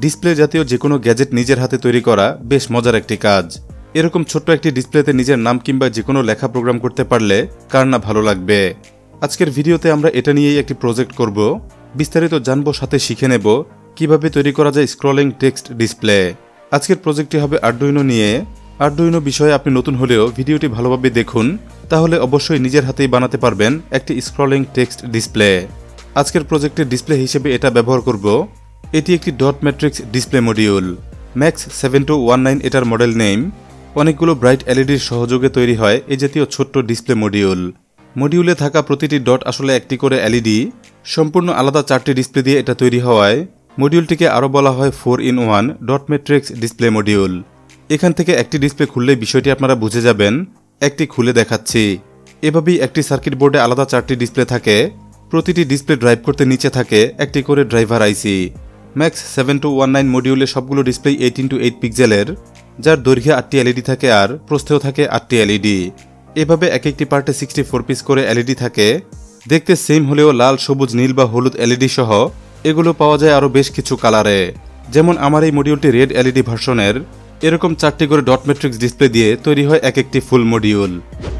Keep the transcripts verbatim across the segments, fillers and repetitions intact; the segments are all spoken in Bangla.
ডিসপ্লে জাতীয় যে কোনো গ্যাজেট নিজের হাতে তৈরি করা বেশ মজার একটি কাজ। এরকম ছোট্ট একটি ডিসপ্লেতে নিজের নাম কিংবা যে কোনো লেখা প্রোগ্রাম করতে পারলে কার না ভালো লাগবে। আজকের ভিডিওতে আমরা এটা নিয়েই একটি প্রজেক্ট করব। বিস্তারিত জানবো, সাথে শিখে নেব কিভাবে তৈরি করা যায় স্ক্রলিং টেক্সট ডিসপ্লে। আজকের প্রজেক্টটি হবে আরডুইনো নিয়ে। আরডুইনো বিষয়ে আপনি নতুন হলেও ভিডিওটি ভালোভাবে দেখুন, তাহলে অবশ্যই নিজের হাতেই বানাতে পারবেন একটি স্ক্রলিং টেক্সট ডিসপ্লে। আজকের প্রজেক্টের ডিসপ্লে হিসেবে এটা ব্যবহার করব। এটি একটি dot matrix display module, max seven two one nine এটার মডেল নেম। অনেকগুলো ব্রাইট এলইডির সহযোগে তৈরি হয় এই জাতীয় ছোট্ট ডিসপ্লে মডিউল। মডিউলে থাকা প্রতিটি ডট আসলে একটি করে এলইডি। সম্পূর্ণ আলাদা চারটি ডিসপ্লে দিয়ে এটা তৈরি হওয়ায় মডিউলটিকে আরও বলা হয় four in one dot matrix display module. এখান থেকে একটি ডিসপ্লে খুললেই বিষয়টি আপনারা বুঝে যাবেন। একটি খুলে দেখাচ্ছি। এভাবেই একটি সার্কিট বোর্ডে আলাদা চারটি ডিসপ্লে থাকে। প্রতিটি ডিসপ্লে ড্রাইভ করতে নিচে থাকে একটি করে driver IC. Max seven two one nine মডিউলে সবগুলো ডিসপ্লে এইট ইন্টু এইট পিক্সেলের, যার দৈর্ঘ্যে আটটি এলইডি থাকে আর প্রস্থেও থাকে আটটি এলইডি। এভাবে এক একটি পার্টে সিক্সটি ফোর পিস করে এলইডি থাকে। দেখতে সেম হলেও লাল, সবুজ, নীল বা হলুদ এলইডি সহ এগুলো পাওয়া যায় আরও বেশ কিছু কালারে। যেমন আমার এই মডিউলটি রেড এলইডি ভার্সনের। এরকম চারটি করে ডট ম্যাট্রিক্স ডিসপ্লে দিয়ে তৈরি হয় এক একটি ফুল মডিউল।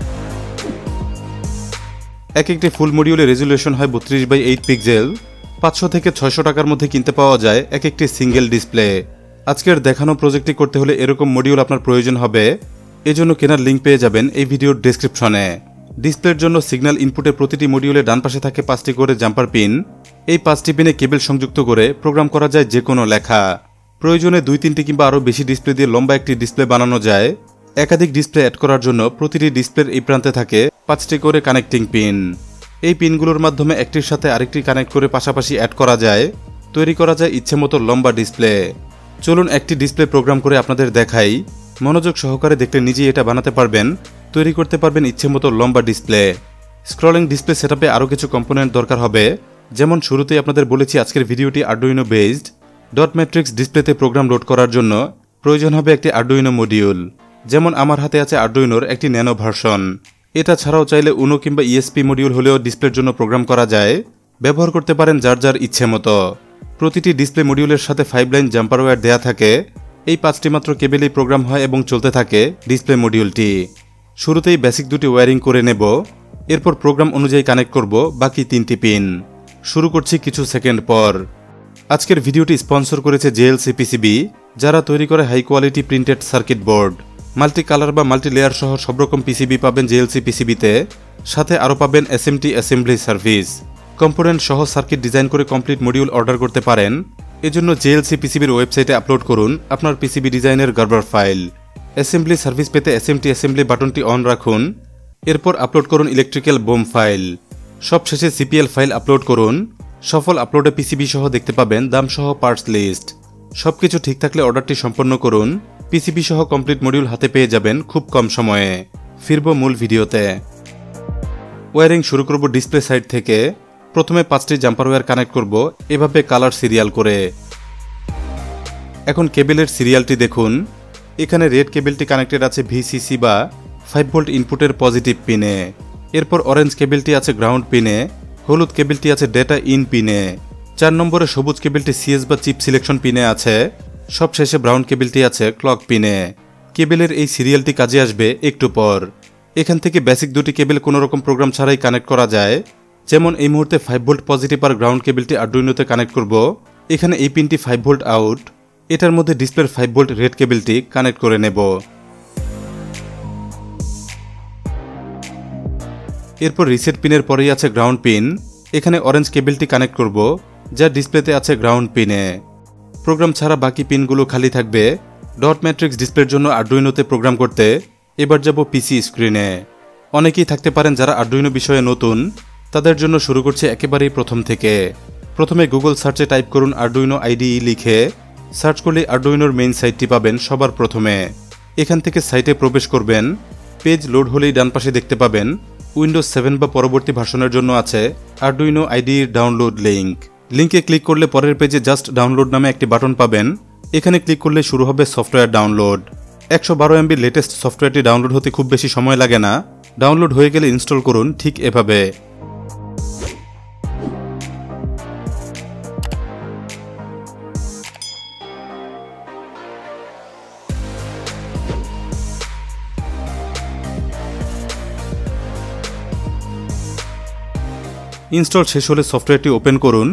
এক একটি ফুল মডিউলের রেজুলেশন হয় বত্রিশ বাই এইট পিক্সেল। পাঁচশো থেকে ছয়শো টাকার মধ্যে কিনতে পাওয়া যায় এক একটি সিঙ্গেল ডিসপ্লে। আজকের দেখানো প্রজেক্টটি করতে হলে এরকম মডিউল আপনার প্রয়োজন হবে। এজন্য কেনার লিঙ্ক পেয়ে যাবেন এই ভিডিওর ডেসক্রিপশনে। ডিসপ্লের জন্য সিগন্যাল ইনপুটের প্রতিটি মডিউলে ডান পাশে থাকে পাঁচটি করে জাম্পার পিন। এই পাঁচটি পিনে কেবল সংযুক্ত করে প্রোগ্রাম করা যায় যে কোনো লেখা। প্রয়োজনে দুই তিনটি কিংবা আরও বেশি ডিসপ্লে দিয়ে লম্বা একটি ডিসপ্লে বানানো যায়। একাধিক ডিসপ্লে অ্যাড করার জন্য প্রতিটি ডিসপ্লের এই প্রান্তে থাকে পাঁচটি করে কানেক্টিং পিন। এই পিনগুলোর মাধ্যমে একটির সাথে আরেকটি কানেক্ট করে পাশাপাশি অ্যাড করা যায়। তৈরি করা যায় ইচ্ছেমতো লম্বা ডিসপ্লে। চলুন একটি ডিসপ্লে প্রোগ্রাম করে আপনাদের দেখাই। মনোযোগ সহকারে দেখলে নিজেই এটা বানাতে পারবেন, তৈরি করতে পারবেন ইচ্ছেমতো লম্বা ডিসপ্লে। স্ক্রলিং ডিসপ্লে সেটআপে আরও কিছু কম্পোনেন্ট দরকার হবে। যেমন শুরুতেই আপনাদের বলেছি আজকের ভিডিওটি আরডুইনো বেসড। ডট ম্যাট্রিক্স ডিসপ্লেতে প্রোগ্রাম লোড করার জন্য প্রয়োজন হবে একটি আরডুইনো মডিউল। যেমন আমার হাতে আছে আরডুইনোর একটি ন্যানো ভার্সন। এটা ছাড়াও চাইলে উনো কিংবা ইএসপি মডিউল হলেও ডিসপ্লের জন্য প্রোগ্রাম করা যায়। ব্যবহার করতে পারেন যার যার ইচ্ছে মতো। প্রতিটি ডিসপ্লে মডিউলের সাথে ফাইভ লাইন জাম্পার ওয়্যার দেয়া থাকে। এই পাঁচটি মাত্র কেবেলেই প্রোগ্রাম হয় এবং চলতে থাকে ডিসপ্লে মডিউলটি। শুরুতেই বেসিক দুটি ওয়্যারিং করে নেব, এরপর প্রোগ্রাম অনুযায়ী কানেক্ট করব বাকি তিনটি পিন। শুরু করছি কিছু সেকেন্ড পর। আজকের ভিডিওটি স্পন্সর করেছে জেএলসিপিসিবি, যারা তৈরি করে high quality printed circuit board. Multi colour বা মাল্টি লেয়ার সহ সব রকম পিসিবি পাবেন জেএলসিপিসিবিতে। সাথে আরও পাবেন এসএমটি অ্যাসেম্বলি সার্ভিস। কম্পোনেন্ট সহ সার্কিট ডিজাইন করে কমপ্লিট মডিউল অর্ডার করতে পারেন। এজন্য জেএলসিপিসিবির ওয়েবসাইটে আপলোড করুন আপনার পিসিবি ডিজাইনের গার্বার ফাইল। অ্যাসেম্বলি সার্ভিস পেতে এসএমটি অ্যাসেম্বলি বাটনটি অন রাখুন। এরপর আপলোড করুন ইলেকট্রিক্যাল বোম ফাইল। সবশেষে সিপিএল ফাইল আপলোড করুন। সফল আপলোডে পিসিবি সহ দেখতে পাবেন দাম সহ পার্টস লিস্ট। সবকিছু ঠিক থাকলে অর্ডারটি সম্পন্ন করুন। পিসিবি সহ কমপ্লিট মডিউল হাতে পেয়ে যাবেন খুব কম সময়ে। ফিরব মূল ভিডিওতে। ওয়্যারিং শুরু করব ডিসপ্লে সাইড থেকে। প্রথমে পাঁচটি জাম্পার ওয়্যার কানেক্ট করব এভাবে কালার সিরিয়াল করে। এখন কেবেলের সিরিয়ালটি দেখুন। এখানে রেড কেবেলটি কানেক্টেড আছে ভিসিসি বা ফাইভ ভোল্ট ইনপুটের পজিটিভ পিনে। এরপর অরেঞ্জ কেবেলটি আছে গ্রাউন্ড পিনে। হলুদ কেবেলটি আছে ডেটা ইন পিনে। চার নম্বরে সবুজ কেবেলটি সিএস বা চিপ সিলেকশন পিনে আছে। সবশেষে ব্রাউন কেবেলটি আছে ক্লক পিনে। কেবেলের এই সিরিয়ালটি কাজে আসবে একটু পর। এখান থেকে বেসিক দুটি কেবেল কোনো রকম প্রোগ্রাম ছাড়াই কানেক্ট করা যায়। যেমন এই মুহূর্তে ফাইভ ভোল্ট পজিটিভ আর গ্রাউন্ড কেবেলটি আরডুইনোতে কানেক্ট করব। এখানে এই পিনটি ফাইভ ভোল্ট আউট। এটার মধ্যে ডিসপ্লের ফাইভ ভোল্ট রেড কেবেলটি কানেক্ট করে নেব। এরপর রিসেট পিনের পরেই আছে গ্রাউন্ড পিন। এখানে অরেঞ্জ কেবেলটি কানেক্ট করব, যা ডিসপ্লেতে আছে গ্রাউন্ড পিনে। প্রোগ্রাম ছাড়া বাকি পিনগুলো খালি থাকবে। ডট ম্যাট্রিক্স ডিসপ্লের জন্য আরডুইনোতে প্রোগ্রাম করতে এবার যাব পিসি স্ক্রিনে। অনেকেই থাকতে পারেন যারা আরডুইনো বিষয়ে নতুন, তাদের জন্য শুরু করছে একেবারেই প্রথম থেকে। প্রথমে গুগল সার্চে টাইপ করুন আরডুইনো আইডিই লিখে। সার্চ করলে আরডুইনোর মেইন সাইটটি পাবেন সবার প্রথমে। এখান থেকে সাইটে প্রবেশ করবেন। পেজ লোড হলেই ডান পাশে দেখতে পাবেন উইন্ডোজ সেভেন বা পরবর্তী ভার্সনের জন্য আছে আরডুইনো আইডির ডাউনলোড লিঙ্ক। লিঙ্কে ক্লিক করলে পরের পেজে জাস্ট ডাউনলোড নামে একটি বাটন পাবেন। এখানে ক্লিক করলে শুরু হবে সফটওয়্যার ডাউনলোড। একশো বারো এমবির লেটেস্ট সফটওয়্যারটি ডাউনলোড হতে খুব বেশি সময় লাগে না। ডাউনলোড হয়ে গেলে ইনস্টল করুন ঠিক এভাবে। ইনস্টল শেষ হলে সফটওয়্যারটি ওপেন করুন।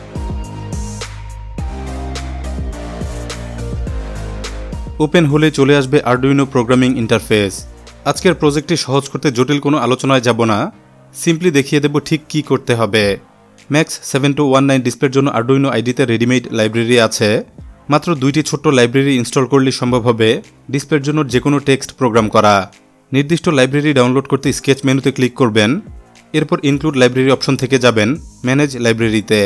ওপেন হলে চলে আসবে আরডুইনো প্রোগ্রামিং ইন্টারফেস। আজকের প্রজেক্টটি সহজ করতে জটিল কোনো আলোচনায় যাব না, সিম্পলি দেখিয়ে দেব ঠিক কি করতে হবে। Max seven two one nine ডিসপ্লের জন্য আরডুইনো আইডিতে রেডিমেড লাইব্রেরি আছে। মাত্র দুইটি ছোট্ট লাইব্রেরি ইনস্টল করলে সম্ভব হবে ডিসপ্লের জন্য যে কোনো টেক্সট প্রোগ্রাম করা। নির্দিষ্ট লাইব্রেরি ডাউনলোড করতে স্কেচ মেনুতে ক্লিক করবেন, এরপর ইনক্লুড লাইব্রেরি অপশন থেকে যাবেন ম্যানেজ লাইব্রেরিতে।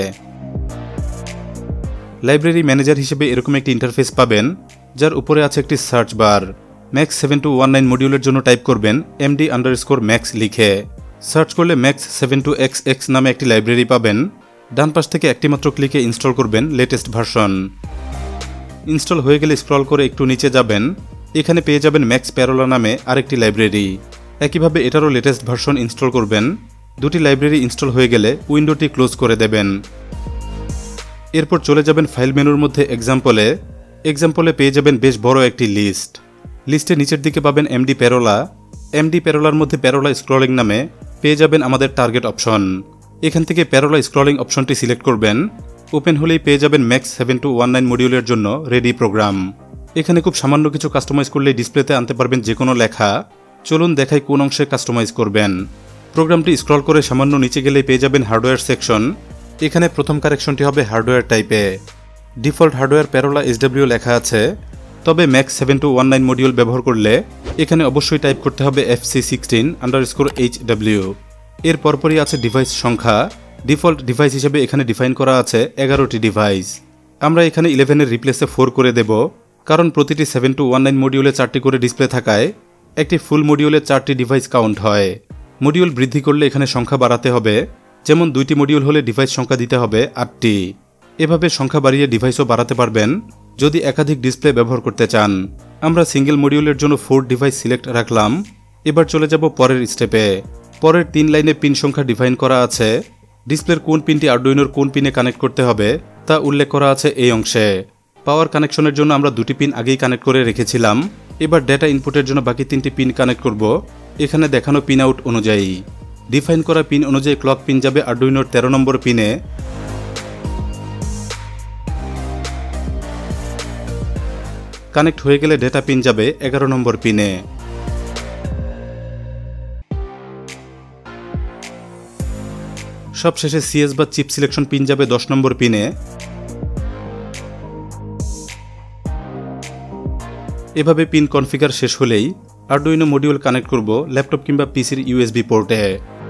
লাইব্রেরি ম্যানেজার হিসেবে এরকম একটি ইন্টারফেস পাবেন, যার উপরে আছে একটি search bar. Max seven two one nine মডিউলের জন্য টাইপ করবেন এমডি আন্ডারস্কোর ম্যাক্স লিখে। সার্চ করলে max seven two X X নামে একটি লাইব্রেরি পাবেন। ডান পাশ থেকে একটি মাত্র ক্লিকে ইনস্টল করবেন লেটেস্ট ভার্সন। ইনস্টল হয়ে গেলে স্ক্রল করে একটু নিচে যাবেন, এখানে পেয়ে যাবেন ম্যাক্স প্যারোলা নামে আরেকটি লাইব্রেরি। একইভাবে এটারও লেটেস্ট ভার্সন ইনস্টল করবেন। দুটি লাইব্রেরি ইনস্টল হয়ে গেলে উইন্ডোটি ক্লোজ করে দেবেন। এরপর চলে যাবেন ফাইল মেনুর মধ্যে এক্সাম্পলে। এক্সাম্পলে পেয়ে যাবেন বেশ বড় একটি লিস্ট। লিস্টের নিচের দিকে পাবেন এমডি প্যারোলা। এমডি প্যারোলার মধ্যে প্যারোলা স্ক্রলিং নামে পেয়ে যাবেন আমাদের টার্গেট অপশন। এখান থেকে প্যারোলা স্ক্রলিং অপশনটি সিলেক্ট করবেন। ওপেন হলেই পেয়ে যাবেন max seven two one nine মডিউলের জন্য রেডি প্রোগ্রাম। এখানে খুব সামান্য কিছু কাস্টমাইজ করলে ডিসপ্লেতে আনতে পারবেন যে কোনো লেখা। চলুন দেখাই কোন অংশে কাস্টমাইজ করবেন। প্রোগ্রামটি স্ক্রল করে সামান্য নিচে গেলেই পেয়ে যাবেন হার্ডওয়্যার সেকশন। এখানে প্রথম কারেকশনটি হবে হার্ডওয়্যার টাইপে। ডিফল্ট হার্ডওয়্যার প্যারোলা এসডব্লিউ লেখা আছে, তবে max seven two one nine module ব্যবহার করলে এখানে অবশ্যই টাইপ করতে হবে এফসি সিক্সটিন আন্ডারস্কোর এইচডব্লিউ। এর পরপরই আছে ডিভাইস সংখ্যা। ডিফল্ট ডিভাইস হিসেবে এখানে ডিফাইন করা আছে এগারোটি ডিভাইস। আমরা এখানে ইলেভেনের রিপ্লেসে ফোর করে দেব, কারণ প্রতিটি সেভেন টু ওয়ান নাইন মডিউলে চারটি করে ডিসপ্লে থাকায় একটি ফুল মডিউলে চারটি ডিভাইস কাউন্ট হয়। মডিউল বৃদ্ধি করলে এখানে সংখ্যা বাড়াতে হবে, যেমন দুইটি মডিউল হলে ডিভাইস সংখ্যা দিতে হবে আটটি। এভাবে সংখ্যা বাড়িয়ে ডিভাইসও বাড়াতে পারবেন যদি একাধিক ডিসপ্লে ব্যবহার করতে চান। আমরা সিঙ্গেল মডিউলের জন্য ফোর ডিভাইস সিলেক্ট রাখলাম। এবার চলে যাব পরের স্টেপে। পরের তিন লাইনে পিন সংখ্যা ডিফাইন করা আছে। ডিসপ্লের কোন পিনটি আরডুইনোর কোন পিনে কানেক্ট করতে হবে তা উল্লেখ করা আছে এই অংশে। পাওয়ার কানেকশনের জন্য আমরা দুটি পিন আগেই কানেক্ট করে রেখেছিলাম। এবার ডেটা ইনপুটের জন্য বাকি তিনটি পিন কানেক্ট করব এখানে দেখানো পিন আউট অনুযায়ী। ডিফাইন করা পিন অনুযায়ী ক্লক পিন যাবে আরডুইনোর তেরো নম্বর পিনে। কানেক্ট হয়ে গেলে ডেটা পিন যাবে এগারো নম্বর পিনে। সবশেষে সিএস বা চিপ সিলেকশন পিন যাবে দশ নম্বর পিনে। এভাবে পিন কনফিগার শেষ হলেই আরডুইনো মডিউল কানেক্ট করব ল্যাপটপ কিংবা পিসির ইউএসবি পোর্টে।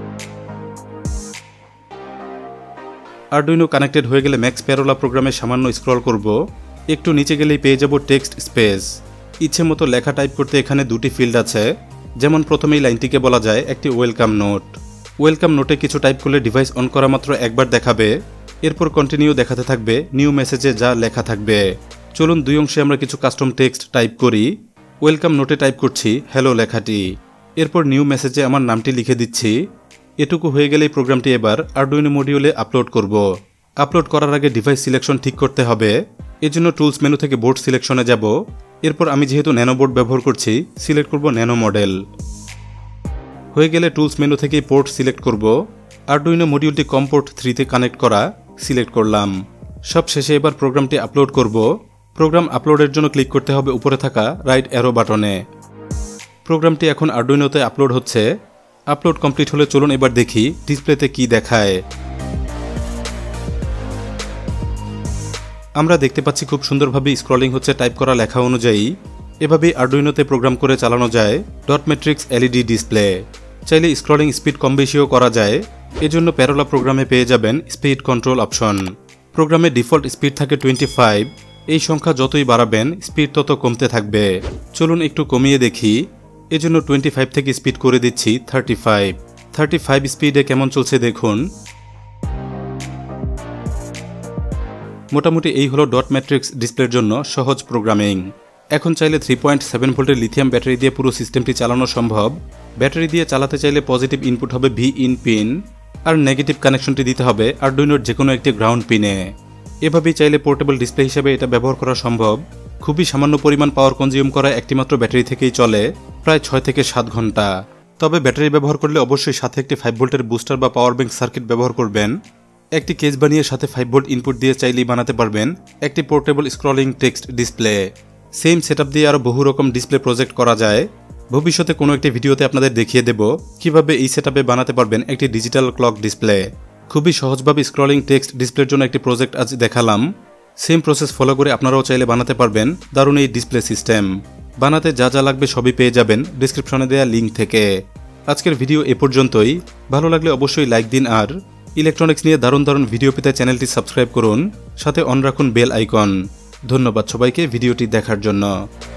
আরডুইনো কানেক্টেড হয়ে গেলে ম্যাক্স প্যারোলা প্রোগ্রামে সামান্য স্ক্রল করব, একটু নিচে গেলেই পেয়ে যাব টেক্সট স্পেস। ইচ্ছে মতো লেখা টাইপ করতে এখানে দুটি ফিল্ড আছে, যেমন প্রথমেই লাইনটিকে বলা যায় একটি ওয়েলকাম নোট। ওয়েলকাম নোটে কিছু টাইপ করলে ডিভাইস অন করা মাত্র একবার দেখাবে, এরপর কন্টিনিউ দেখাতে থাকবে নিউ মেসেজে যা লেখা থাকবে। চলুন দুই অংশে আমরা কিছু কাস্টম টেক্সট টাইপ করি। ওয়েলকাম নোটে টাইপ করছি হ্যালো লেখাটি, এরপর নিউ মেসেজে আমার নামটি লিখে দিচ্ছি। এটুকু হয়ে গেলেই প্রোগ্রামটি এবার আরডুইনো মডিউলে আপলোড করব। আপলোড করার আগে ডিভাইস সিলেকশন ঠিক করতে হবে, এজন্য টুলস মেনু থেকে বোর্ড সিলেকশনে যাব। এরপর আমি যেহেতু ন্যানো বোর্ড ব্যবহার করছি সিলেক্ট করব ন্যানো মডেল। হয়ে গেলে টুলস মেনু থেকে পোর্ট সিলেক্ট করব। আরডুইনো মডিউলটি কম পোর্ট থ্রিতে কানেক্ট করা সিলেক্ট করলাম। সব শেষে এবার প্রোগ্রামটি আপলোড করব। প্রোগ্রাম আপলোডের জন্য ক্লিক করতে হবে উপরে থাকা রাইট অ্যারো বাটনে। প্রোগ্রামটি এখন আরডুইনোতে আপলোড হচ্ছে। আপলোড কমপ্লিট হলে চলুন এবার দেখি ডিসপ্লেতে কি দেখায়। আমরা দেখতে পাচ্ছি খুব সুন্দরভাবে স্ক্রলিং হচ্ছে টাইপ করা লেখা অনুযায়ী। এভাবেই আরডুইনোতে প্রোগ্রাম করে চালানো যায় ডট ম্যাট্রিক্স এলইডি ডিসপ্লে। চাইলে স্ক্রলিং স্পিড কম বেশিও করা যায়, এজন্য প্যারোলা প্রোগ্রামে পেয়ে যাবেন স্পিড কন্ট্রোল অপশন। প্রোগ্রামে ডিফল্ট স্পিড থাকে টোয়েন্টি ফাইভ, এই সংখ্যা যতই বাড়াবেন স্পিড তত কমতে থাকবে। চলুন একটু কমিয়ে দেখি, এজন্য টোয়েন্টি ফাইভ থেকে স্পিড করে দিচ্ছি থার্টি ফাইভ। থার্টি ফাইভ স্পিডে কেমন চলছে দেখুন। মোটামুটি এই হলো ডট ম্যাট্রিক্স ডিসপ্লের জন্য সহজ প্রোগ্রামিং। এখন চাইলে থ্রি পয়েন্ট সেভেন ভোল্টের লিথিয়াম ব্যাটারি দিয়ে পুরো সিস্টেমটি চালানো সম্ভব। ব্যাটারি দিয়ে চালাতে চাইলে পজিটিভ ইনপুট হবে ভি ইন পিন, আর নেগেটিভ কানেকশনটি দিতে হবে আরডুইনোর যে কোনো একটি গ্রাউন্ড পিনে। এভাবেই চাইলে পোর্টেবল ডিসপ্লে হিসেবে এটা ব্যবহার করা সম্ভব। খুবই সামান্য পরিমাণ পাওয়ার কনজিউম করা একটিমাত্র ব্যাটারি থেকেই চলে প্রায় ছয় থেকে সাত ঘন্টা। তবে ব্যাটারি ব্যবহার করলে অবশ্যই সাথে একটি ফাইভ ভোল্টের বুস্টার বা পাওয়ার ব্যাংক সার্কিট ব্যবহার করবেন। একটি কেস বানিয়ে সাথে ফাইভ ভোল্ট ইনপুট দিয়ে চাইলেই বানাতে পারবেন একটি portable scrolling text display. Same setup দিয়ে আরও বহু রকম ডিসপ্লে প্রজেক্ট করা যায়। ভবিষ্যতে কোনো একটি ভিডিওতে আপনাদের দেখিয়ে দেব কিভাবে এই সেটআপে বানাতে পারবেন একটি ডিজিটাল ক্লক ডিসপ্লে। খুবই সহজভাবে স্ক্রলিং টেক্সট ডিসপ্লের জন্য একটি প্রজেক্ট আজ দেখালাম। সেম প্রসেস ফলো করে আপনারাও চাইলে বানাতে পারবেন দারুণ এই ডিসপ্লে সিস্টেম। বানাতে যা যা লাগবে সবই পেয়ে যাবেন ডিসক্রিপশনে দেওয়া লিঙ্ক থেকে। আজকের ভিডিও এ পর্যন্তই। ভালো লাগলে অবশ্যই লাইক দিন, আর ইলেকট্রনিক্স নিয়ে দারুণ দারুণ ভিডিও পেতে চ্যানেলটি সাবস্ক্রাইব করুন, সাথে অন রাখুন বেল আইকন। ধন্যবাদ সবাইকে ভিডিওটি দেখার জন্য।